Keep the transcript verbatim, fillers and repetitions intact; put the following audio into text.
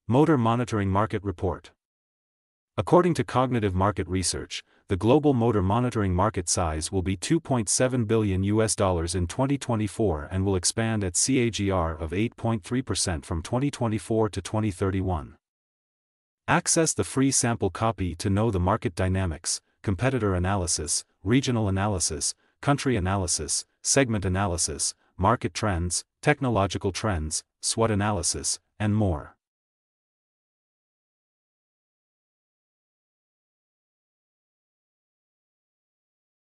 Motor Monitoring Market Report. According to Cognitive Market Research, the global motor monitoring market size will be two point seven billion U S dollars in twenty twenty-four and will expand at C A G R of eight point three percent from twenty twenty-four to twenty thirty-one. Access the free sample copy to know the market dynamics, competitor analysis, regional analysis, country analysis, segment analysis, market trends, technological trends, SWOT analysis, and more.